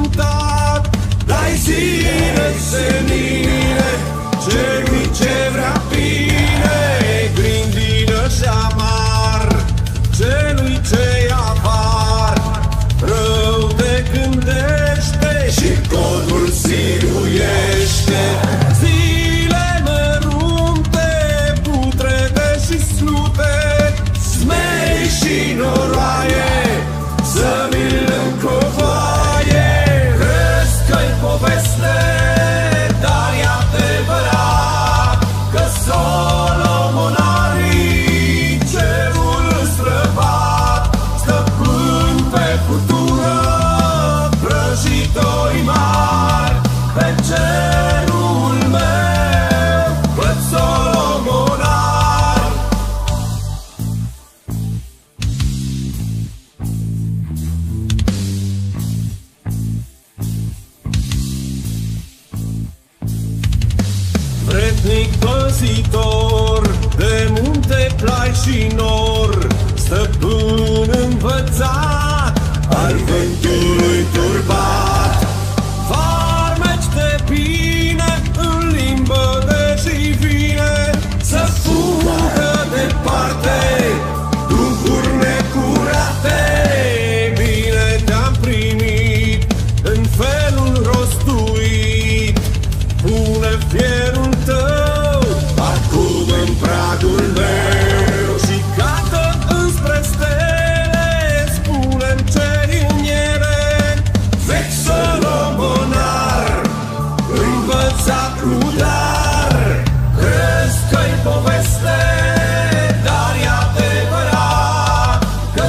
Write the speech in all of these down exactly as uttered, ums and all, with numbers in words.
cântat. Dai zile senine, celui ce vrea bine, grindină și amar, celui ce ia var, rău te gândește și codul siluiește. Zile mărunte, putrede și slute, smei și noroaie, să mi-l încovoaie. Crezi că-i poveste, dar e adevărat, că Solomonarii cerul străbat, stăpân pe furtună, vrăjitorii mari, pe cerul meu, văd Solomonar. Vrednic păzitor de munte, plai și nor, stăpân învățat al vântului turbat. Farmeci de bine în limbă de jivine, să fugă departe duhuri necurate. Bine te-am primit în felul rostuit, pune fierul tău acum în pragul meu și cată înspre stele, spune-mi ce-i în ele. Vechi Solomonar, învățat rudar, crezi că-i poveste, dar e adevărat, că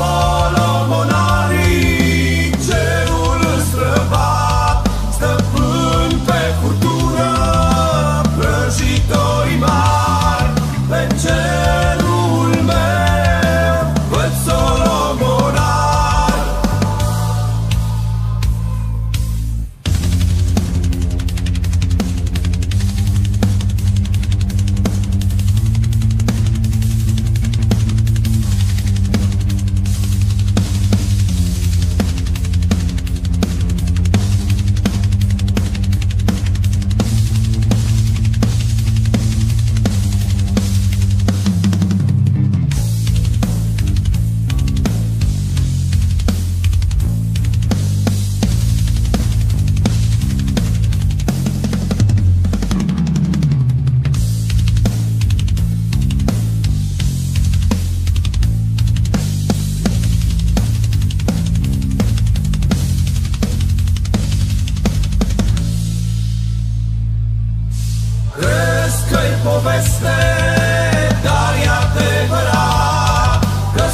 Solomonarii cerul străbat, stăpân pe furtună, vrăjitorii mari, pe cerul meu, văd Solomonar. Crezi că-i poveste, dar e adevărat, că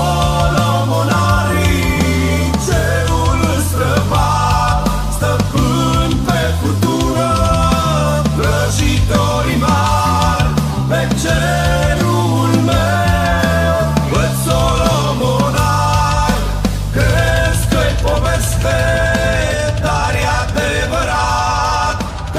Solomonarii cerul străbat, stăpân pe furtună, vrăjitorii mari, pe cerul meu, văd Solomonar. Crezi că-i poveste, dar e adevărat, că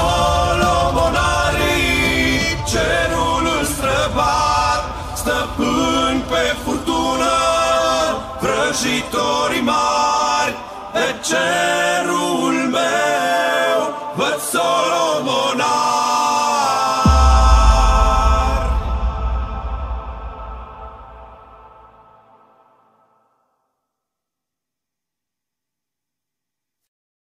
Solomonarii cerul străbat, stăpân pe furtună, vrăjitorii mari, pe cerul meu, văd Solomonar.